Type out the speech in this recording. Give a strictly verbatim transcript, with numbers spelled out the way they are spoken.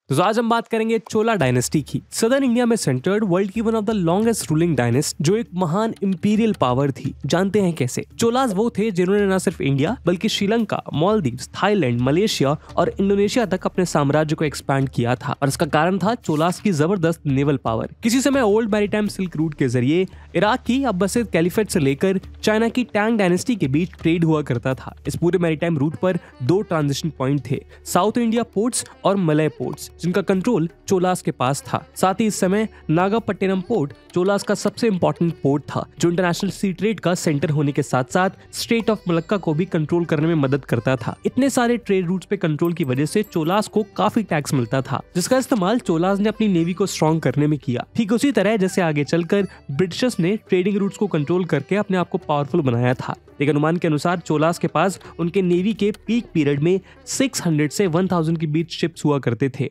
तो आज हम बात करेंगे चोला डायनेस्टी की। सदर्न इंडिया में सेंटर्ड वर्ल्ड की one of the longest ruling dynast, जो एक महान इंपीरियल पावर थी। जानते हैं कैसे? चोलास वो थे जिन्होंने न सिर्फ इंडिया बल्कि श्रीलंका, मालदीव्स, थाईलैंड, मलेशिया और इंडोनेशिया तक अपने साम्राज्य को एक्सपैंड किया था और इसका कारण था चोलास की जबरदस्त नेवल पावर। किसी समय ओल्ड मैरीटाइम सिल्क रूट के जरिए इराक की अब्बासिद कैलिफेट से लेकर चाइना की टैंग डायनेस्टी के बीच ट्रेड हुआ करता था। इस पूरे मैरीटाइम रूट पर दो ट्रांजिशन पॉइंट थे, साउथ इंडिया पोर्ट्स और मलय पोर्ट्स, जिनका कंट्रोल चोलास के पास था। साथ ही इस समय नागापट्टिनम पोर्ट चोलास का सबसे इंपॉर्टेंट पोर्ट था, जो इंटरनेशनल सी ट्रेड का सेंटर होने के साथ साथ स्ट्रेट ऑफ मलक्का को भी कंट्रोल करने में मदद करता था। इतने सारे ट्रेड रूट्स पे कंट्रोल की वजह से चोलास को काफी टैक्स मिलता था, जिसका इस्तेमाल चोलास ने अपनी नेवी को स्ट्रॉन्ग करने में किया। ठीक उसी तरह जैसे आगे चलकर ब्रिटिशर्स ने ट्रेडिंग रूट्स को कंट्रोल करके अपने आप को पावरफुल बनाया था। एक अनुमान के अनुसार चोलास के पास उनके नेवी के पीक पीरियड में छह सौ से एक हज़ार के बीच शिप्स हुआ करते थे।